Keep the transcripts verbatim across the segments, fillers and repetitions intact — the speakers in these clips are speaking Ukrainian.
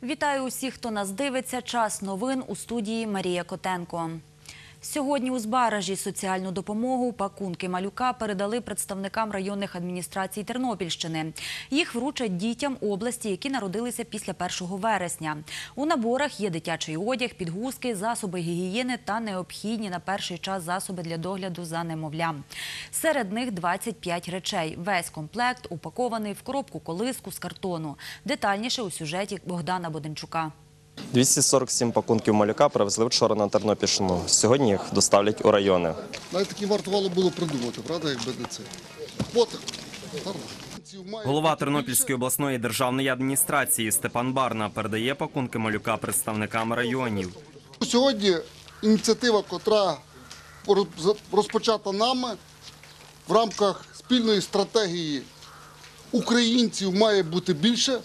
Вітаю усіх, хто нас дивиться. Час новин у студії Марія Котенко. Сьогодні у Збаражі соціальну допомогу, пакунки малюка передали представникам районних адміністрацій Тернопільщини. Їх вручать дітям області, які народилися після першого вересня. У наборах є дитячий одяг, підгузки, засоби гігієни та необхідні на перший час засоби для догляду за немовлям. Серед них двадцять п'ять речей. Весь комплект упакований в коробку-колиску з картону. Детальніше у сюжеті Богдана Боденчука. двісті сорок сім пакунків малюка привезли вчора на Тернопільщину. Сьогодні їх доставлять у райони. Навіть такі вартувало було придумати, правда, якби не це. От, Голова Тернопільської обласної державної адміністрації Степан Барна передає пакунки малюка представникам районів. Сьогодні ініціатива, котра розпочата нами в рамках спільної стратегії українців має бути більше,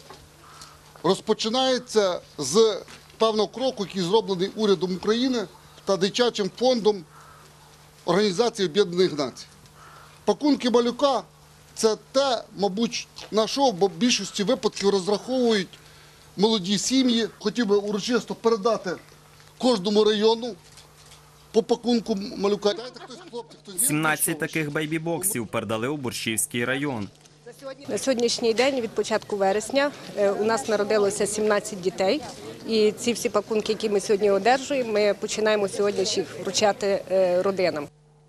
розпочинається з певного кроку, який зроблений урядом України та дитячим фондом Організації Об'єднаних Націй. Пакунки малюка – це те, мабуть, на що в більшості випадків розраховують молоді сім'ї. Хотів би урочисто передати кожному району по пакунку малюка. сімнадцять таких бейбі-боксів передали у Борщівський район. На сьогоднішній день, від початку вересня, у нас народилося сімнадцять дітей. І ці всі пакунки, які ми сьогодні одержуємо, ми починаємо сьогодні їх вручати родинам.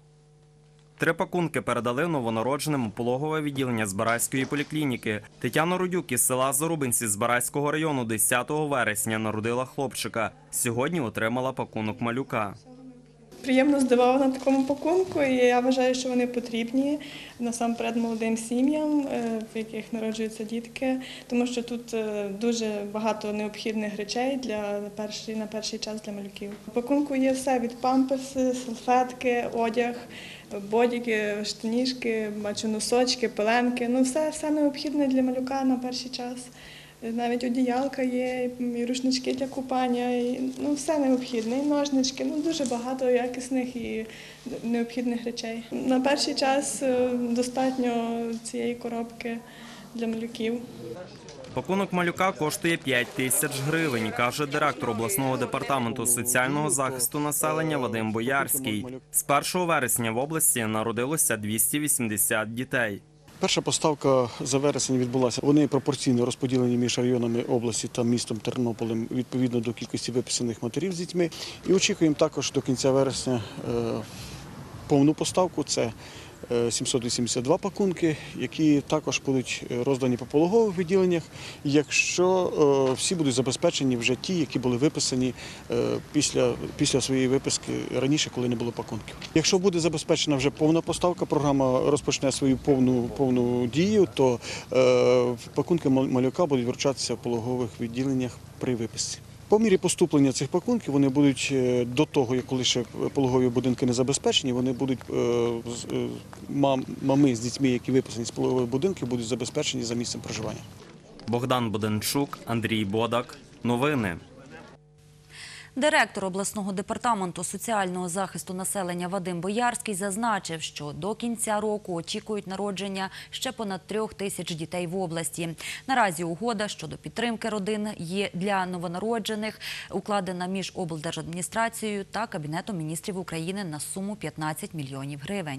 Три пакунки передали новонародженим у пологове відділення Збаразької поліклініки. Тетяна Рудюк із села Зарубинці Збаразького району десятого вересня народила хлопчика. Сьогодні отримала пакунок малюка. Приємно здивована такому пакунку, і я вважаю, що вони потрібні насамперед молодим сім'ям, в яких народжуються дітки, тому що тут дуже багато необхідних речей для перший, на перший час для малюків. У пакунку є все від памперси, салфетки, одяг, бодіки, штанішки, бачу, носочки, пеленки, ну все, все необхідне для малюка на перший час. Навіть одіялка є, і рушнички для купання, і, ну, все необхідне, і ножнички, ну, дуже багато якісних і необхідних речей. На перший час достатньо цієї коробки для малюків. Пакунок малюка коштує п'ять тисяч гривень, каже директор обласного департаменту соціального захисту населення Вадим Боярський. З першого вересня в області народилося двісті вісімдесят дітей. Перша поставка за вересень відбулася. Вони пропорційно розподілені між районами області та містом Тернополем відповідно до кількості виписаних матерів з дітьми. І очікуємо також до кінця вересня повну поставку. Це сімсот вісімдесят два пакунки, які також будуть роздані по пологових відділеннях, якщо всі будуть забезпечені вже ті, які були виписані після, після своєї виписки раніше, коли не було пакунків. Якщо буде забезпечена вже повна поставка, програма розпочне свою повну, повну дію, то пакунки малюка будуть вручатися в пологових відділеннях при виписці. По мірі поступлення цих пакунків вони будуть до того, коли ще пологові будинки не забезпечені, вони будуть, мами з дітьми, які виписані з пологових будинків, будуть забезпечені за місцем проживання. Богдан Боденчук, Андрій Бодак. Новини. Директор обласного департаменту соціального захисту населення Вадим Боярський зазначив, що до кінця року очікують народження ще понад трьох тисяч дітей в області. Наразі угода щодо підтримки родин є для новонароджених, укладена між облдержадміністрацією та Кабінетом міністрів України на суму п'ятнадцять мільйонів гривень.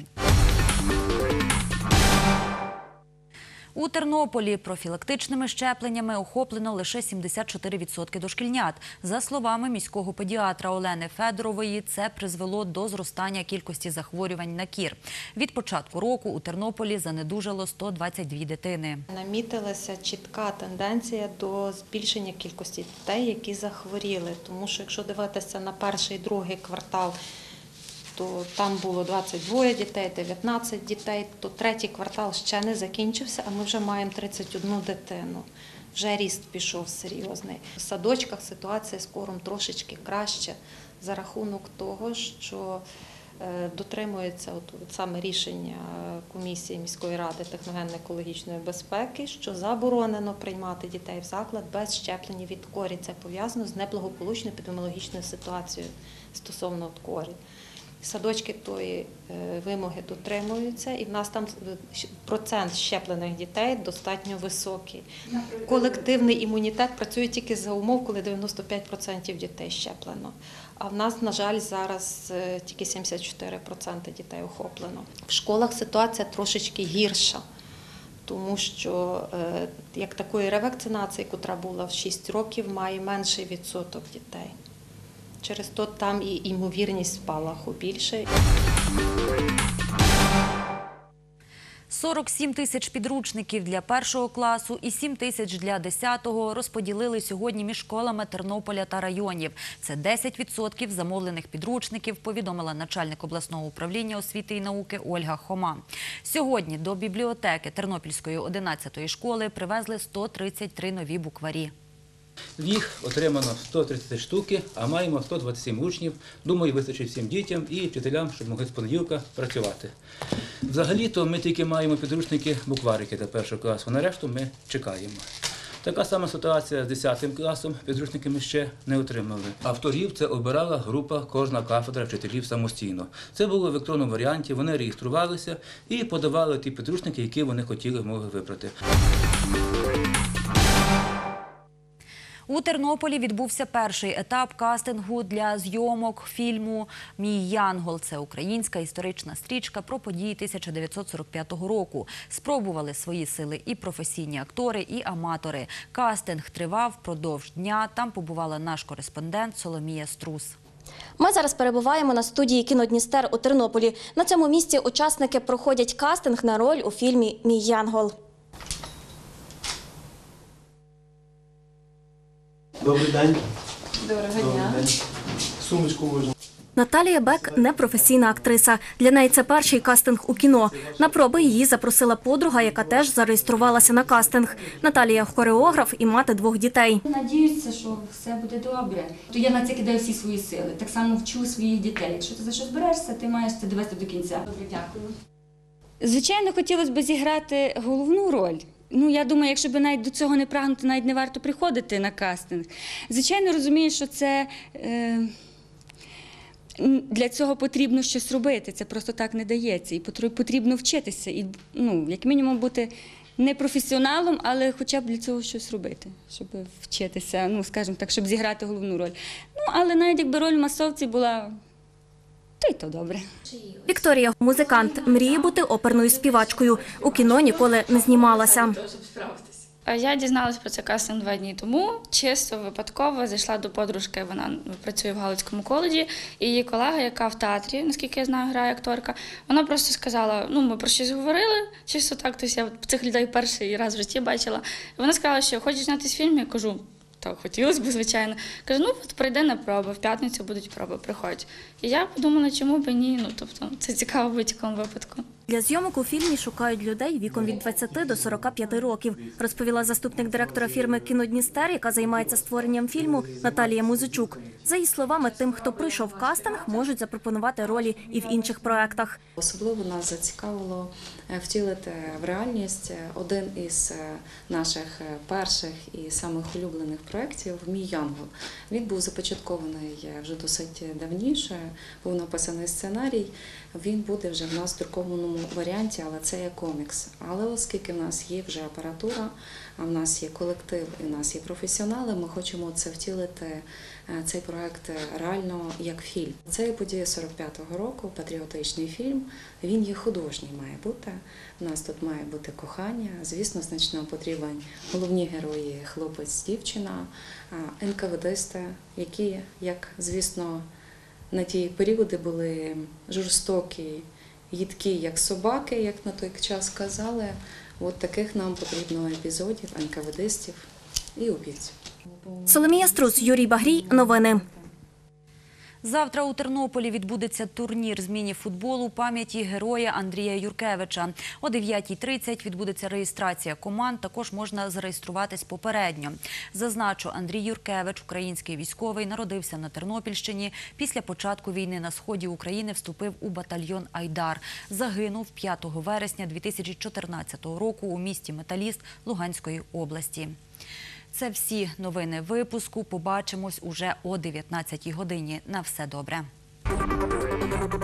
У Тернополі профілактичними щепленнями охоплено лише сімдесят чотири відсотки дошкільнят. За словами міського педіатра Олени Федорової, це призвело до зростання кількості захворювань на кір. Від початку року у Тернополі занедужало сто двадцять дві дитини. Намітилася чітка тенденція до збільшення кількості дітей, які захворіли. Тому що якщо дивитися на перший, другий квартал, то там було двадцять двоє дітей, дев'ятнадцять дітей, то третій квартал ще не закінчився, а ми вже маємо тридцять одну дитину. Вже ріст пішов серйозний. В садочках ситуація з кором трошечки краще за рахунок того, що дотримується от, от саме рішення комісії міської ради техногенно-екологічної безпеки, що заборонено приймати дітей в заклад без щеплення від корі. Це пов'язано з неблагополучною епідеміологічною ситуацією стосовно корі. Садочки тої е, вимоги дотримуються, і в нас там процент щеплених дітей достатньо високий. Колективний імунітет працює тільки за умов, коли дев'яносто п'ять відсотків дітей щеплено. А в нас, на жаль, зараз е, тільки сімдесят чотири відсотки дітей охоплено. В школах ситуація трошечки гірша, тому що е, як такої ревакцинації, яка була в шість років, має менший відсоток дітей. Через то там і ймовірність спалаху більше. сорок сім тисяч підручників для першого класу і сім тисяч для десятого розподілили сьогодні між школами Тернополя та районів. Це десять відсотків замовлених підручників, повідомила начальник обласного управління освіти і науки Ольга Хома. Сьогодні до бібліотеки Тернопільської одинадцятої школи привезли сто тридцять три нові букварі. Їх отримано сто тридцять штуки, а маємо сто двадцять сім учнів. Думаю, вистачить всім дітям і вчителям, щоб могли з понеділка працювати. Взагалі-то ми тільки маємо підручники, букварики для першого класу, на решту ми чекаємо. Така сама ситуація з десятим класом, підручники ми ще не отримали. Авторів це обирала група, кожна кафедра вчителів самостійно. Це було в електронному варіанті, вони реєструвалися і подавали ті підручники, які вони хотіли, могли вибрати. У Тернополі відбувся перший етап кастингу для зйомок фільму «Мій Янгол». Це українська історична стрічка про події тисяча дев'ятсот сорок п'ятого року. Спробували свої сили і професійні актори, і аматори. Кастинг тривав впродовж дня. Там побувала наш кореспондент Соломія Струс. Ми зараз перебуваємо на студії «Кіно Дністер» у Тернополі. На цьому місці учасники проходять кастинг на роль у фільмі «Мій Янгол». Добрий день. Доброго дня. Сумочку можна. Наталія Бек – непрофесійна актриса. Для неї це перший кастинг у кіно. На проби її запросила подруга, яка теж зареєструвалася на кастинг. Наталія – хореограф і мати двох дітей. Надіюся, що все буде добре. То я на це кидаю всі свої сили. Так само вчу своїх дітей. Якщо ти за щось берешся, ти маєш це довести до кінця. Добре, дякую. Звичайно, хотілося б зіграти головну роль. Ну, я думаю, якщо б навіть до цього не прагнути, навіть не варто приходити на кастинг. Звичайно, розумію, що це... Е... Для цього потрібно щось робити, це просто так не дається. І потрібно вчитися, і, ну, як мінімум бути не професіоналом, але хоча б для цього щось робити, щоб вчитися, ну, скажімо так, щоб зіграти головну роль. Ну, але навіть якби роль в масовці була, то й то добре. Вікторія – музикант, мріє бути оперною співачкою. У кіно ніколи не знімалася. Я дізналася про цей кастинг два дні тому, чисто випадково зайшла до подружки, вона працює в Галицькому коледжі, і її колега, яка в театрі, наскільки я знаю, грає акторка, вона просто сказала, ну, ми про щось говорили, чисто так, тобто я цих людей перший раз в житті бачила. І вона сказала, що хочеш знятися в фільмі, я кажу, так, хотілося б, звичайно. Кажу, ну, от прийди на проби, в п'ятницю будуть проби, приходь. І я подумала, чому б і ні, ну, тобто, це цікаво в будь-якому випадку. Для зйомок у фільмі шукають людей віком від двадцяти до сорока п'яти років, розповіла заступник директора фірми «Кіно Дністер», яка займається створенням фільму, Наталія Музичук. За її словами, тим, хто прийшов в кастинг, можуть запропонувати ролі і в інших проєктах. Особливо нас зацікавило втілити в реальність один із наших перших і самих улюблених проєктів «Мій Янгол». Він був започаткований вже досить давніше, був написаний сценарій, він буде вже в нас в друкованому варіанті, але це є комікс. Але оскільки в нас є вже апаратура, а в нас є колектив і в нас є професіонали, ми хочемо це втілити, цей проект реально як фільм. Це подія сорок п'ятого року, патріотичний фільм, він є художній має бути. У нас тут має бути кохання, звісно, значно потрібні головні герої, хлопець, дівчина, ен ка ве дисти, які, як, звісно, на ті періоди були жорстокі, їдкі, як собаки, як на той час казали. От таких нам потрібно епізодів, ен ка ве дистів і убивців. Соломія Струс, Юрій Багрій. Новини. Завтра у Тернополі відбудеться турнір з міні-футболу пам'яті героя Андрія Юркевича. О дев'ятій тридцять відбудеться реєстрація команд, також можна зареєструватись попередньо. Зазначу, Андрій Юркевич, український військовий, народився на Тернопільщині. Після початку війни на сході України вступив у батальйон «Айдар». Загинув п'ятого вересня дві тисячі чотирнадцятого року у місті Металіст Луганської області. Це всі новини випуску. Побачимось уже о дев'ятнадцятій годині. На все добре.